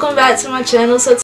welcome back to my channel. So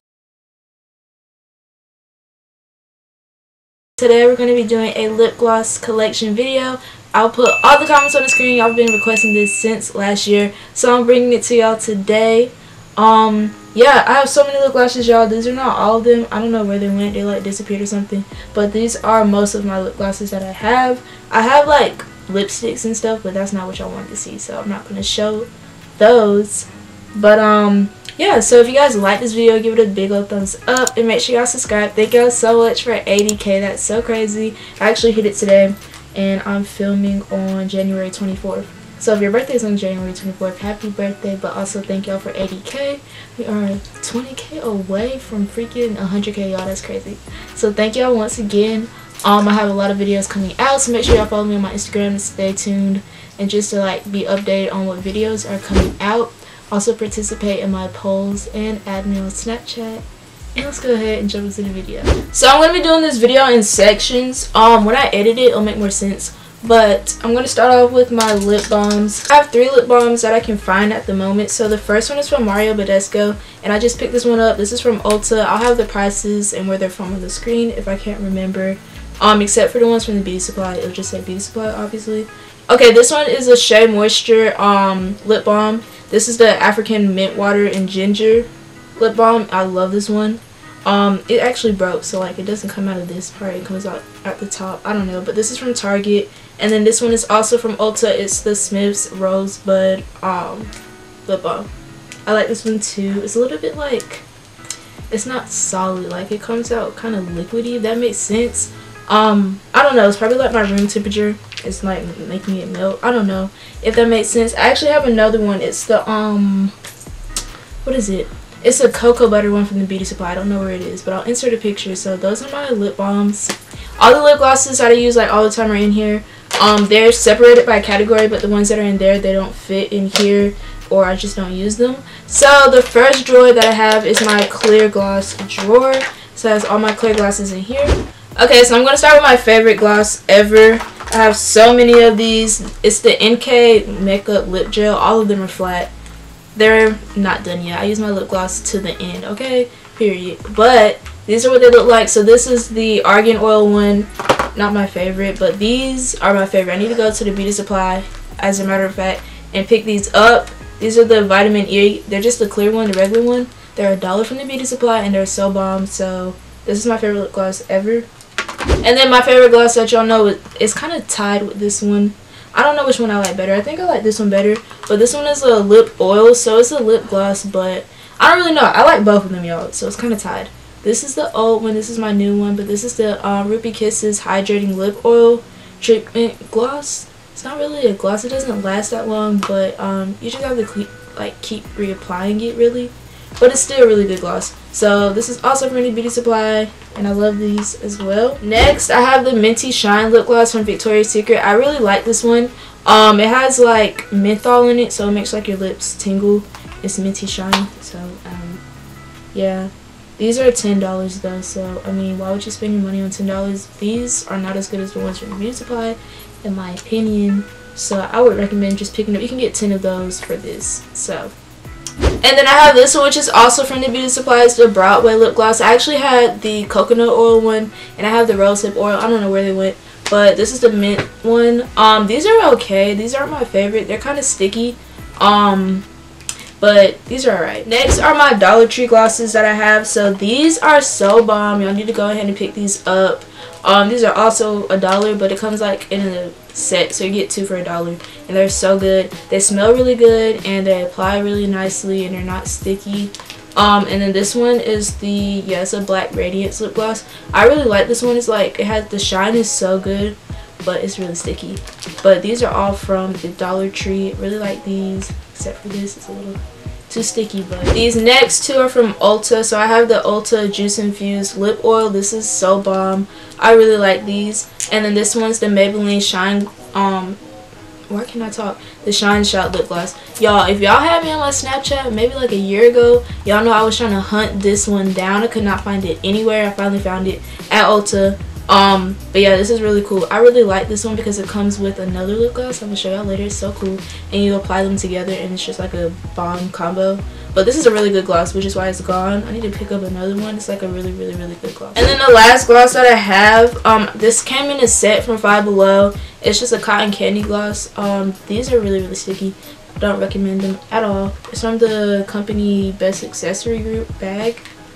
today we're going to be doing a lip gloss collection video. I'll put all the comments on the screen. Y'all been requesting this since last year, so I'm bringing it to y'all today. Yeah, I have so many lip glosses, y'all. These are not all of them. I don't know where they went. They like disappeared or something, but these are most of my lip glosses that I have. I have like lipsticks and stuff, but that's not what y'all wanted to see, so I'm not going to show those. But yeah, so if you guys like this video, give it a big old thumbs up and make sure y'all subscribe. Thank y'all so much for 80K. That's so crazy. I actually hit it today, and I'm filming on January 24th. So if your birthday is on January 24th, happy birthday. But also thank y'all for 80K. We are 20K away from freaking 100K, y'all. That's crazy. So thank y'all once again. I have a lot of videos coming out, so make sure y'all follow me on my Instagram to stay tuned and just to like be updated on what videos are coming out. Also participate in my polls and add me on Snapchat. And let's go ahead and jump into the video. So I'm going to be doing this video in sections. When I edit it, it'll make more sense. But I'm going to start off with my lip balms. I have 3 lip balms that I can find at the moment. So the first one is from Mario Badescu, and I just picked this one up. This is from Ulta. I'll have the prices and where they're from on the screen if I can't remember. Except for the ones from the Beauty Supply. It'll just say Beauty Supply, obviously. Okay, this one is a Shea Moisture lip balm. This is the African Mint Water and Ginger lip balm. I love this one. It actually broke, so like it doesn't come out of this part. It comes out at the top. I don't know, but this is from Target. And then this one is also from Ulta. It's the Smith's Rosebud lip balm. I like this one too. It's a little bit like, it's not solid. Like it comes out kind of liquidy, if that makes sense. I don't know. It's probably like my room temperature. It's like making it melt. I don't know if that makes sense. I actually have another one. It's the what is it? It's a cocoa butter one from the Beauty Supply. I don't know where it is, but I'll insert a picture. So those are my lip balms. All the lip glosses that I use like all the time are in here. They're separated by category, but the ones that are in there, they don't fit in here, or I just don't use them. So the first drawer that I have is my clear gloss drawer. So it has all my clear glosses in here. Okay, so I'm going to start with my favorite gloss ever. I have so many of these. It's the NK Makeup Lip Gel. All of them are flat. They're not done yet. I use my lip gloss to the end, okay? Period. But these are what they look like. So this is the Argan Oil one. Not my favorite, but these are my favorite. I need to go to the Beauty Supply, as a matter of fact, and pick these up. These are the Vitamin E. They're just the clear one, the regular one. They're $1 from the Beauty Supply, and they're so bomb. So this is my favorite lip gloss ever. And then my favorite gloss that y'all know is kind of tied with this one. I don't know which one I like better. I think I like this one better. But this one is a lip oil, so it's a lip gloss. But I don't really know. I like both of them, y'all. So it's kind of tied. This is the old one. This is my new one. But this is the Ruby Kisses Hydrating Lip Oil Treatment Gloss. It's not really a gloss. It doesn't last that long. But you just have to keep reapplying it, really. But it's still a really good gloss. So this is also from the Beauty Supply, and I love these as well. Next, I have the Minty Shine lip gloss from Victoria's Secret. I really like this one. It has like menthol in it, so it makes like your lips tingle. It's Minty Shine. So yeah, these are $10 though. So I mean, why would you spend your money on $10? These are not as good as the ones from the Beauty Supply, in my opinion. So I would recommend just picking up. You can get 10 of those for this. So. And then I have this one, which is also from the Beauty Supply. It's the Broadway lip gloss. I actually had the coconut oil one, and I have the rosehip oil. I don't know where they went, but this is the mint one. These are okay. These aren't my favorite. They're kind of sticky, but these are alright. Next are my Dollar Tree glosses that I have. So these are so bomb. Y'all need to go ahead and pick these up. These are also $1, but it comes like in a set, so you get 2 for $1, and they're so good. They smell really good, and they apply really nicely, and they're not sticky. And then this one is it's a Black Radiance lip gloss. I really like this one. It's like the shine is so good, but it's really sticky. But these are all from the Dollar Tree. Really like these, except for this, it's a little too sticky. But these next 2 are from Ulta. So I have the Ulta Juice Infused Lip Oil. This is so bomb. I really like these. And then this one's the Maybelline Shine why can't I talk? The Shine Shot lip gloss. Y'all, if y'all had me on my Snapchat maybe like a year ago, y'all know I was trying to hunt this one down. I could not find it anywhere. I finally found it at Ulta. But yeah, this is really cool. I really like this one because it comes with another lip gloss. I'm gonna show y'all later. It's so cool, and you apply them together and it's just like a bomb combo. But this is a really good gloss, which is why it's gone. I need to pick up another one. It's like a really good gloss. And then the last gloss that I have, this came in a set from Five Below. It's just a cotton candy gloss. These are really sticky. I don't recommend them at all. It's from the company Best Accessory Group bag.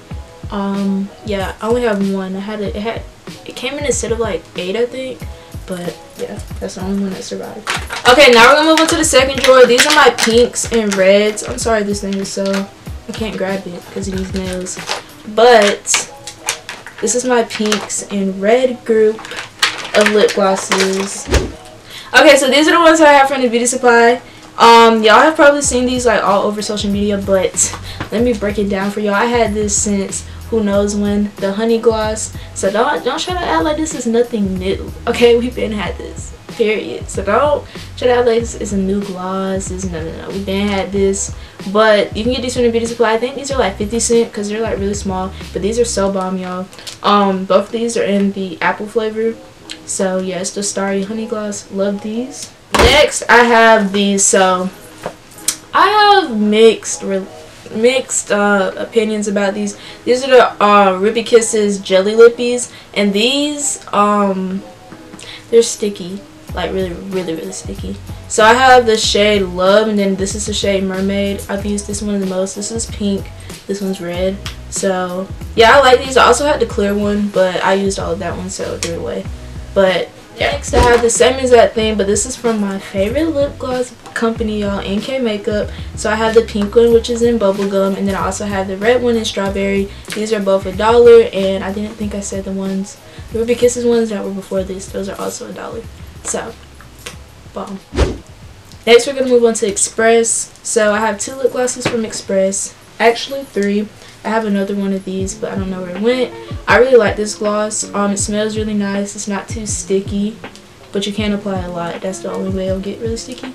Yeah, I only have one. It came in a set of like 8, I think. But yeah, that's the only one that survived. Okay, now we're gonna move on to the second drawer. These are my pinks and reds. I'm sorry this thing is so, I can't grab it because of these nails. But this is my pinks and red group of lip glosses. Okay, so these are the ones that I have from the beauty supply. Y'all have probably seen these like all over social media, but let me break it down for y'all. I had this since who knows when, the honey gloss. So don't try to act like this is nothing new. Okay, we've been had this, period. So don't try to act like this is a new gloss. No, we've been had this. But you can get these from the beauty supply. I think these are like 50 cents because they're like really small, but these are so bomb, y'all. Both of these are in the apple flavor. So yeah, it's the Starry Honey Gloss. Love these. Next I have these. So I have mixed opinions about these. These are the Ruby Kisses Jelly Lippies, and these they're sticky, like really sticky. So I have the shade Love, and then this is the shade Mermaid. I've used this one the most. This is pink, this one's red. So yeah, I like these. I also had the clear one, but I used all of that one, so threw it away. But next I have the same exact thing, but this is from my favorite lip gloss company, y'all, NK Makeup. So I have the pink one, which is in bubblegum, and then I also have the red one in strawberry. These are both $1, and I didn't think I said the Ruby Kisses ones that were before this, those are also $1. So bomb. Next we're gonna move on to Express. So I have 2 lip glosses from Express, actually 3. I have another one of these, but I don't know where it went. I really like this gloss. It smells really nice. It's not too sticky, but you can apply a lot. That's the only way it'll get really sticky.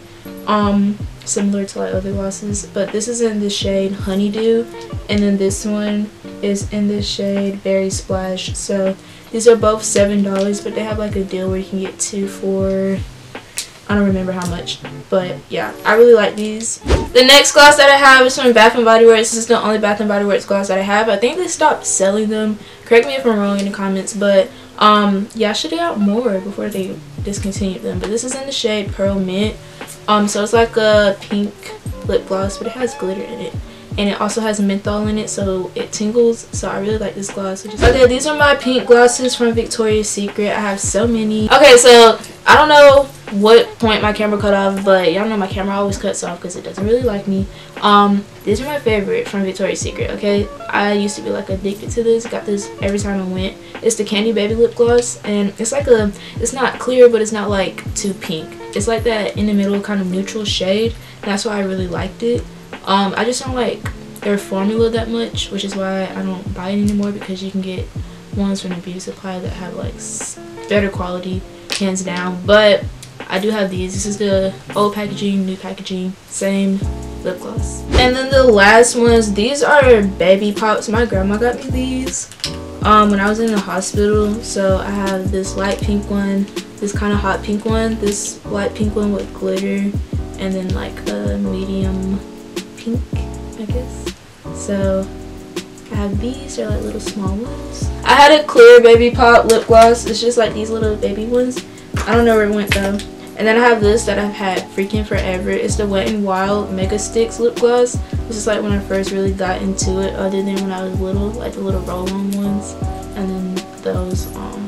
Similar to like other glosses. But this is in the shade Honeydew, and then this one is in the shade Berry Splash. So these are both $7, but they have like a deal where you can get 2 for, I don't remember how much, but yeah, I really like these. The next gloss that I have is from Bath & Body Works. This is the only Bath & Body Works gloss that I have. I think they stopped selling them. Correct me if I'm wrong in the comments, but yeah, I should have got more before they discontinued them. But this is in the shade Pearl Mint. So it's like a pink lip gloss, but it has glitter in it. And it also has menthol in it, so it tingles. So I really like this gloss. Okay, these are my pink glosses from Victoria's Secret. I have so many. Okay, so I don't know what point my camera cut off, but y'all know my camera always cuts off because it doesn't really like me. These are my favorite from Victoria's Secret. Okay, I used to be like addicted to this. Got this every time I went. It's the Candy Baby lip gloss, and it's like it's not clear, but it's not like too pink. It's like that in the middle kind of neutral shade. That's why I really liked it. I just don't like their formula that much, which is why I don't buy it anymore, because you can get ones from the beauty supply that have like better quality, hands down. But I do have these. This is the old packaging, new packaging, same lip gloss. And then the last ones, these are baby pops. My grandma got me these when I was in the hospital. So I have this light pink one, this kind of hot pink one, this light pink one with glitter, and then like a medium pink, I guess. So I have these. They're like little small ones. I had a clear baby pop lip gloss. It's just like these little baby ones. I don't know where it went though. And then I have this that I've had freaking forever. It's the Wet n Wild Mega Sticks lip gloss. This is like when I first really got into it, other than when I was little, like the little roll-on ones, and then those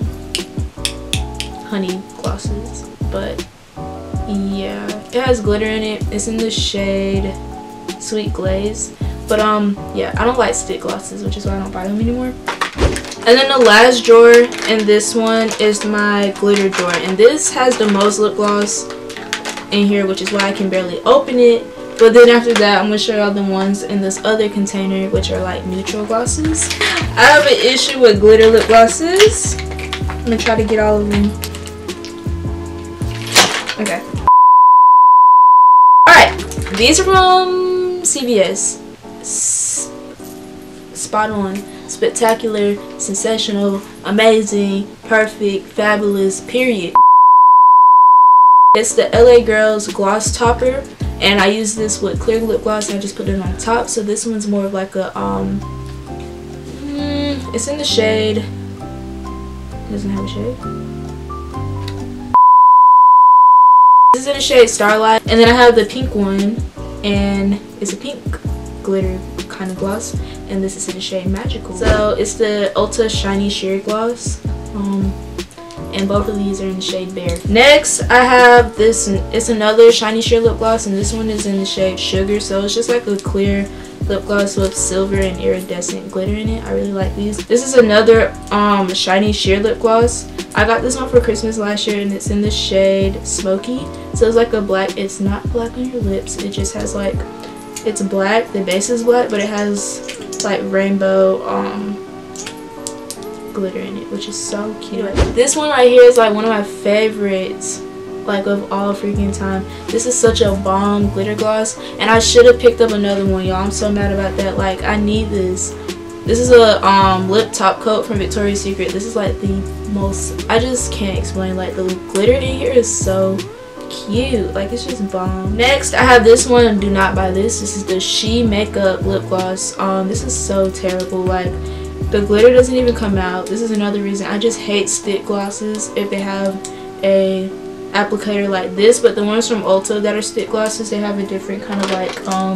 honey glosses. But yeah, it has glitter in it. It's in the shade Sweet Glaze. But yeah, I don't like stick glosses, which is why I don't buy them anymore. And then the last drawer in this one is my glitter drawer, and this has the most lip gloss in here, which is why I can barely open it. But then after that, I'm gonna show y'all the ones in this other container, which are like neutral glosses. I have an issue with glitter lip glosses. I'm gonna try to get all of them. Okay. Alright, these are from CVS. Spot spectacular, sensational, amazing, perfect, fabulous, period. It's the LA Girls Gloss Topper, and I use this with clear lip gloss and I just put it on top. So this one's more of like a it's in the shade, it doesn't have a shade. This is in the shade Starlight, and then I have the pink one, and it's a pink glitter kind of gloss, and this is in the shade Magical. So it's the Ulta Shiny Sheer Gloss, and both of these are in the shade Bear. Next I have this, it's another shiny sheer lip gloss, and this one is in the shade Sugar. So it's just like a clear lip gloss with silver and iridescent glitter in it. I really like these. This is another shiny sheer lip gloss. I got this one for Christmas last year, and it's in the shade Smoky. So it's like a black, it's not black on your lips, it just has like, it's black, the base is black, but it has like rainbow glitter in it, which is so cute. This one right here is like one of my favorites, like of all freaking time. This is such a bomb glitter gloss, and I should have picked up another one, y'all. I'm so mad about that. Like, I need this. This is a lip top coat from Victoria's Secret. This is like the most, I just can't explain, like the glitter in here is so cute, like it's just bomb. Next I have this one, do not buy this. This is the She Makeup lip gloss. This is so terrible, like the glitter doesn't even come out. This is another reason I just hate stick glosses if they have a applicator like this, but the ones from Ulta that are stick glosses, they have a different kind of like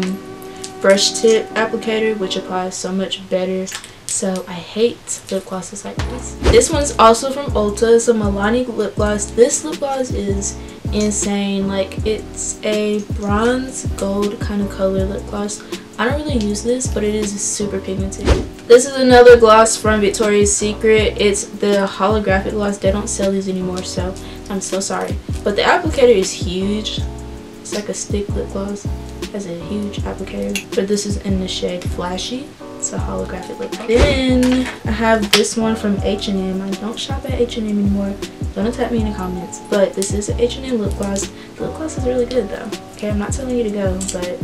brush tip applicator, which applies so much better. So I hate lip glosses like this. This one's also from Ulta. It's a Milani lip gloss. This lip gloss is insane. Like, it's a bronze gold kind of color lip gloss. I don't really use this, but it is super pigmented. This is another gloss from Victoria's Secret. It's the holographic gloss. They don't sell these anymore, so I'm so sorry. But the applicator is huge. It's like a stick lip gloss. It has a huge applicator. But this is in the shade Flashy. It's a holographic lip gloss. Then I have this one from H&M. I don't shop at H&M anymore. Don't attack me in the comments. But this is an H&M lip gloss. The lip gloss is really good though. Okay, I'm not telling you to go, but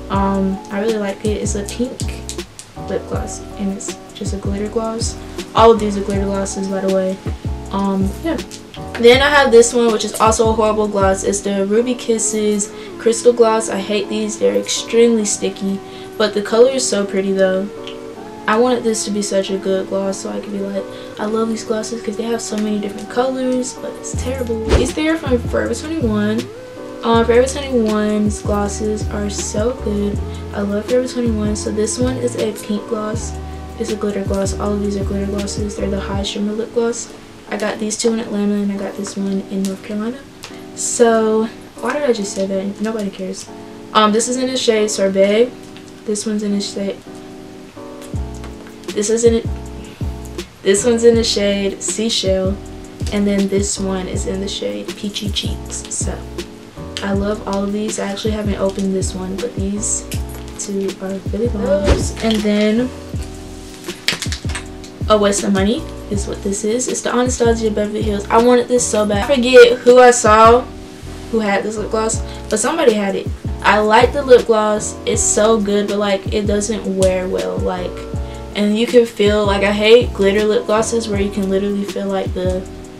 I really like it. It's a pink lip gloss, and it's just a glitter gloss. All of these are glitter glosses, by the way. Yeah. Then I have this one, which is also a horrible gloss. It's the Ruby Kisses Crystal Gloss. I hate these. They're extremely sticky, but the color is so pretty though. I wanted this to be such a good gloss, so I could be like, I love these glosses because they have so many different colors, but it's terrible. These three are from Forever 21. Forever 21's glosses are so good. I love Forever 21. So this one is a pink gloss. It's a glitter gloss. All of these are glitter glosses. They're the High Shimmer Lip Gloss. I got these two in Atlanta, and I got this one in North Carolina. So why did I just say that? Nobody cares. This is in the shade Sorbet. This one's in the shade. This one's in the shade Seashell, and then this one is in the shade Peachy Cheeks. So I love all of these. I actually haven't opened this one, but these two are really nice. And then A Waste of Money is what this is. It's the Anastasia Beverly Hills. I wanted this so bad. I forget who I saw who had this lip gloss, but somebody had it. I like the lip gloss. It's so good, but like it doesn't wear well. Like, and you can feel, like, I hate glitter lip glosses where you can literally feel like the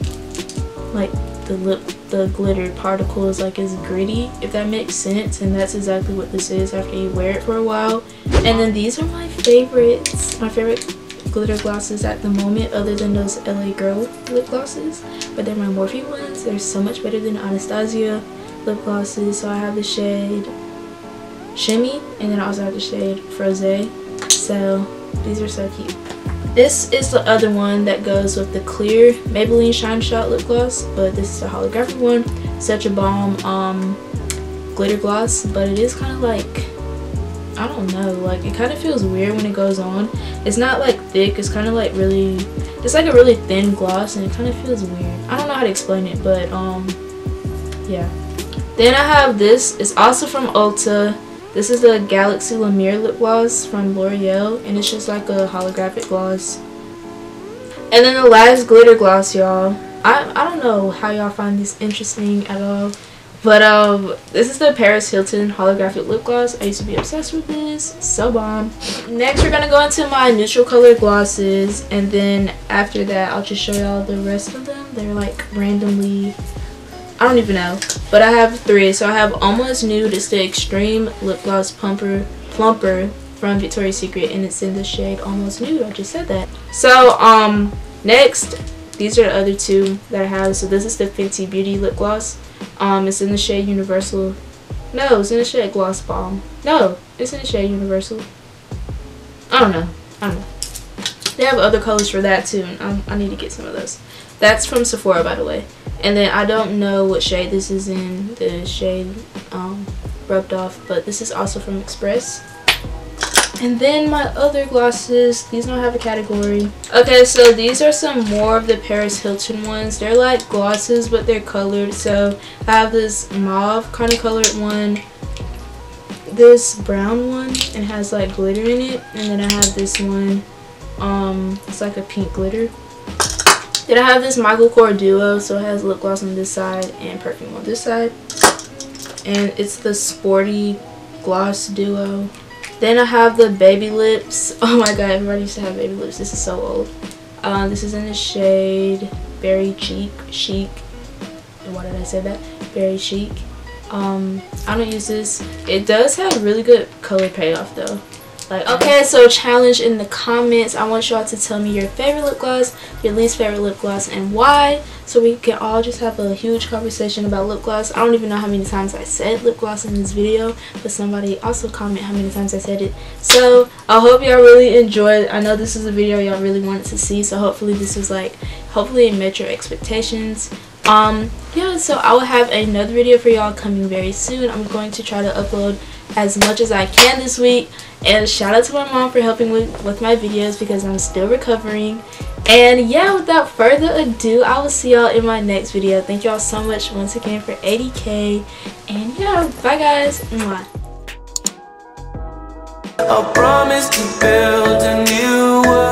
glitter particles like is gritty, if that makes sense. And that's exactly what this is after you wear it for a while. And then these are my favorites. My favorite glitter glosses at the moment, other than those LA Girl lip glosses, but they're my Morphe ones. They're so much better than Anastasia lip glosses. So I have the shade Shimmy, and then I also have the shade Frosé. So these are so cute. This is the other one that goes with the clear Maybelline Shine Shot lip gloss, but this is a holographic one. Such a bomb glitter gloss, but it is kind of like, I don't know, like it kind of feels weird when it goes on. It's not like thick, it's kind of like really, it's like a really thin gloss, and it kind of feels weird. I don't know how to explain it, but yeah. Then I have this. It's also from Ulta. This is the Galaxy Lumiere lip gloss from L'Oreal, and it's just like a holographic gloss. And then the last glitter gloss, y'all. I don't know how y'all find this interesting at all, But this is the Paris Hilton holographic lip gloss. I used to be obsessed with this. So bomb. Next we're gonna go into my neutral color glosses, and then after that I'll just show y'all the rest of them. They're like randomly, I don't even know, but I have 3. So I have Almost Nude. It's the Extreme Lip Gloss Plumper from Victoria's Secret, and it's in the shade Almost Nude. I just said that. So next, these are the other 2 that I have. So this is the Fenty Beauty lip gloss. It's in the shade Universal. No, it's in the shade Gloss Bomb. No, it's in the shade Universal. I don't know. They have other colors for that too, and I need to get some of those. That's from Sephora, by the way. And then I don't know what shade this is in, the shade Rubbed Off, but this is also from Express. And then my other glosses, these don't have a category. Okay, so these are some more of the Paris Hilton ones. They're like glosses, but they're colored. So I have this mauve kind of colored one, this brown one, and has like glitter in it. And then I have this one, it's like a pink glitter. Then I have this Michael Kors Duo, so it has lip gloss on this side and perfume on this side. And it's the Sporty Gloss Duo. Then I have the Baby Lips. Oh my god, everybody used to have Baby Lips. This is so old. This is in the shade Berry Chic. Why did I say that? Berry Chic. I don't use this. It does have really good color payoff though. Like, okay, so challenge in the comments. I want y'all to tell me your favorite lip gloss, your least favorite lip gloss, and why, so we can all just have a huge conversation about lip gloss. I don't even know how many times I said lip gloss in this video, but somebody also comment how many times I said it. So I hope y'all really enjoyed. I know this is a video y'all really wanted to see, so hopefully this was like, hopefully it met your expectations. Yeah, so I will have another video for y'all coming very soon. I'm going to try to upload as much as I can this week, and shout out to my mom for helping with my videos because I'm still recovering. And yeah, without further ado, I will see y'all in my next video. Thank y'all so much once again for 80K, and yeah, bye guys. Mwah. I promise to build a new world.